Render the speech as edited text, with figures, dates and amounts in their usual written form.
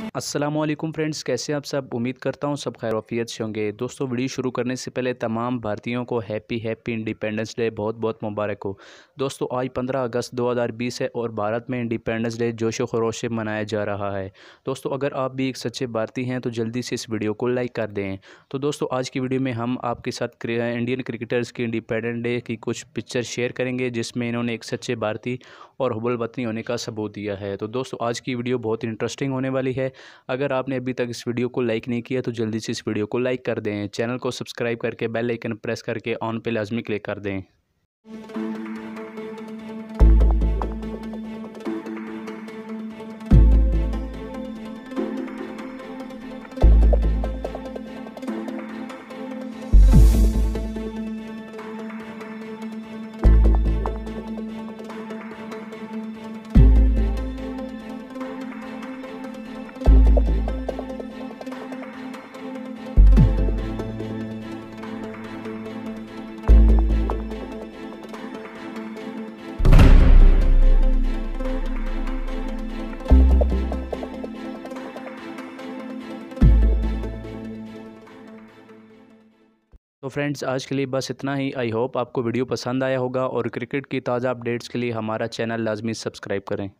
अस्सलामुअलैकुम फ्रेंड्स, कैसे हैं आप सब। उम्मीद करता हूं सब खैर वाफियत से होंगे। दोस्तों, वीडियो शुरू करने से पहले तमाम भारतीयों को हैप्पी इंडिपेंडेंस डे बहुत बहुत मुबारक हो। दोस्तों, आज 15 अगस्त 2020 है और भारत में इंडिपेंडेंस डे जोशो खरोश से मनाया जा रहा है। दोस्तों, अगर आप भी एक सच्चे भारतीय हैं तो जल्दी से इस वीडियो को लाइक कर दें। तो दोस्तों, आज की वीडियो में हम आपके साथ इंडियन क्रिकेटर्स की इंडिपेंडेंस डे की कुछ पिक्चर शेयर करेंगे जिसमें इन्होंने एक सच्चे भारतीय और हुबल वतनी होने का सबूत दिया है। तो दोस्तों, आज की वीडियो बहुत इंटरेस्टिंग होने वाली है। अगर आपने अभी तक इस वीडियो को लाइक नहीं किया तो जल्दी से इस वीडियो को लाइक कर दें। चैनल को सब्सक्राइब करके बेल आइकन प्रेस करके ऑन पे लाजमी क्लिक कर दें। तो फ्रेंड्स, आज के लिए बस इतना ही। आई होप आपको वीडियो पसंद आया होगा और क्रिकेट की ताज़ा अपडेट्स के लिए हमारा चैनल लाजमी सब्सक्राइब करें।